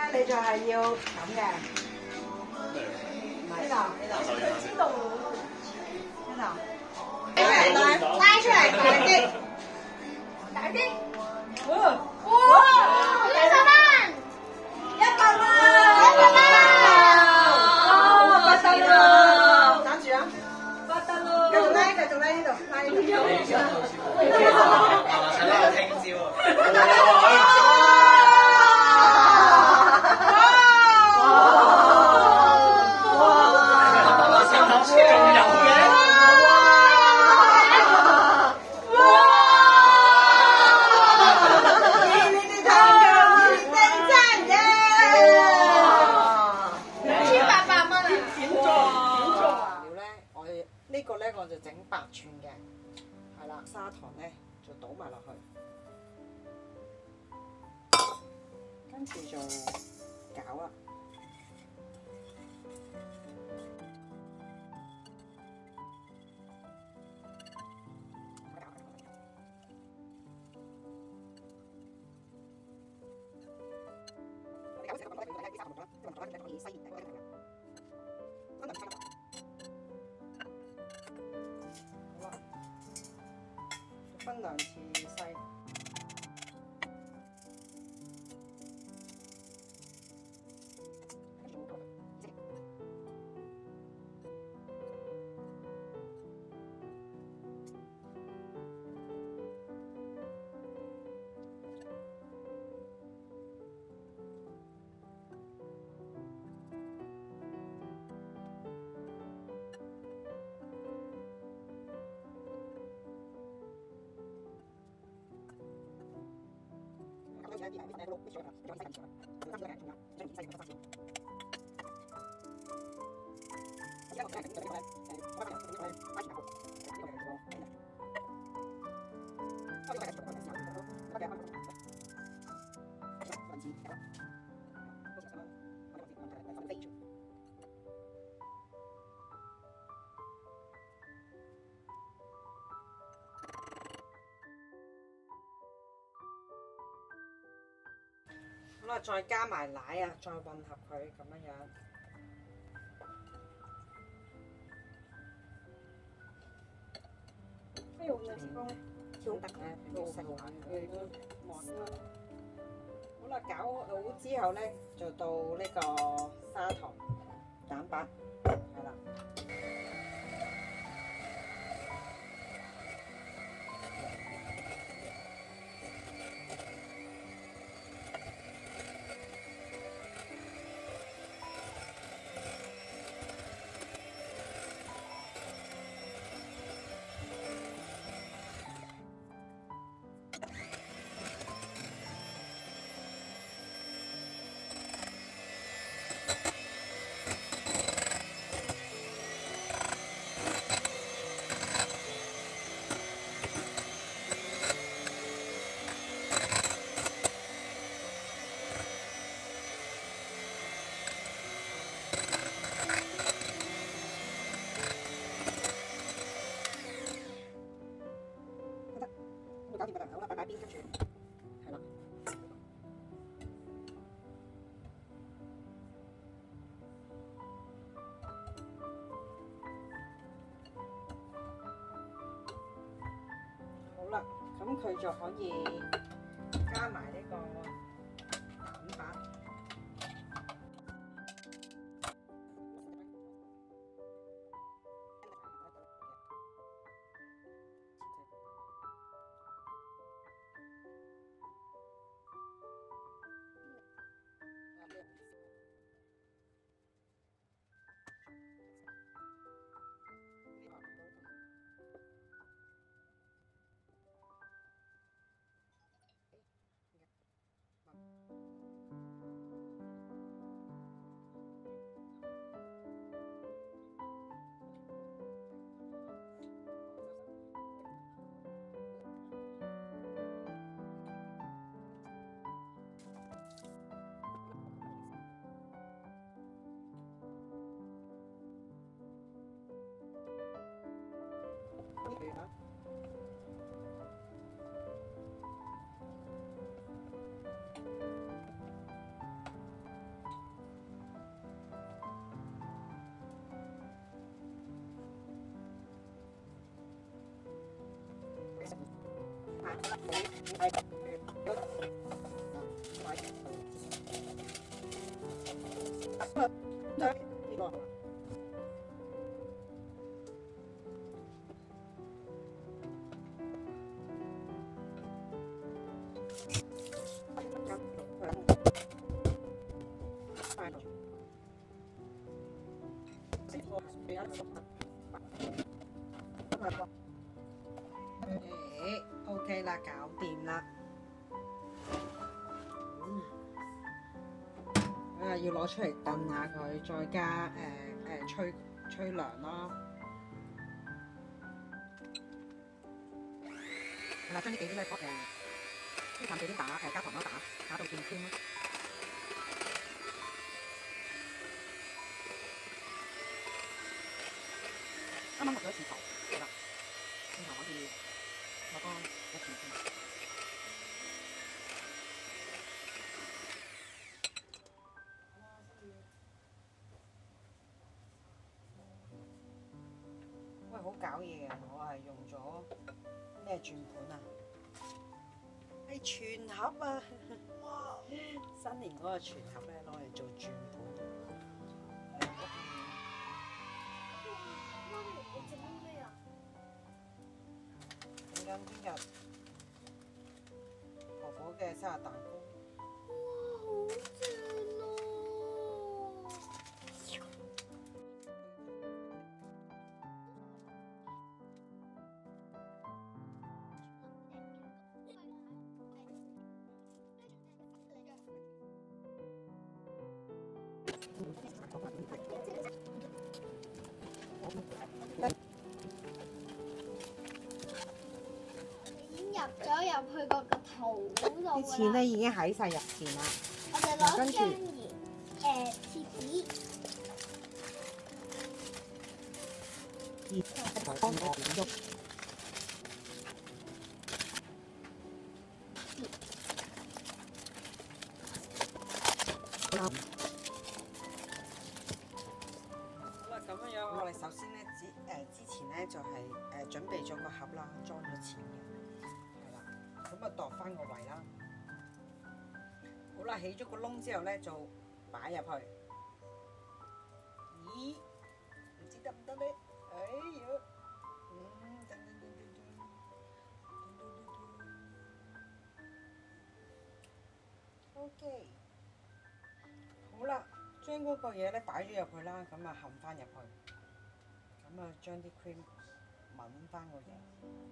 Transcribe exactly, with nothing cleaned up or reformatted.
你就係要咁嘅。呢度，呢度，佢知道呢度。拉拉出嚟，大啲，大啲。哇！哇！一百蚊，一百蚊，一百蚊。哦，不得咯！打住啊！不得咯！繼續拉，繼續拉呢度，拉呢度。 係拉聽朝啊！ 呢個咧我就整八寸嘅，係啦，砂糖咧就倒埋落去，跟住就攪啦。分兩次篩。好啦，再加埋奶啊，再混合佢咁樣樣。哎呦，呢支光咧，超得咧，都食下佢都望啦。好啦，搞好之後咧，就到呢個砂糖、蛋白，係啦。搞掂㗎啦，好啦，擺擺邊跟住，係啦。好啦，咁佢就可以加埋呢個蛋白。 誒 ，OK 啦，搞掂啦。嗯，咁啊要攞出嚟燉下佢，再加誒誒、呃、吹吹涼咯。係啦，將呢幾啲咧誒啲淡地啲打誒加糖啦，打打到變 cream 咯。啱啱落咗一次糖，係啦，轉頭可以落多一次先。喂，好搞嘢啊！我係用咗咩轉盤啊？係全盒啊！哇！新年嗰個全盒咧攞嚟做轉盤。 媽咪，你整緊咩啊？ 整緊聽日婆婆嘅生日蛋糕。 哇，好正啊！已經入咗入去個個圖嗰度㗎啦。 啲錢咧已經喺晒入邊啦。 我哋攞張鹽誒貼紙。 幫我點喐？好啦，咁樣樣，我哋首先咧之誒之前咧就係誒準備咗個盒啦，裝咗錢嘅，係啦，咁啊度翻個位啦。好啦，起咗個窿之後咧，就擺入去。咦？唔知得唔得咧？哎呀！嗯，噔噔噔噔噔，噔噔噔噔。OK。好啦，將嗰個嘢咧擺咗入去啦，咁啊冚翻入去，咁啊將啲 cream 抿翻個嘢。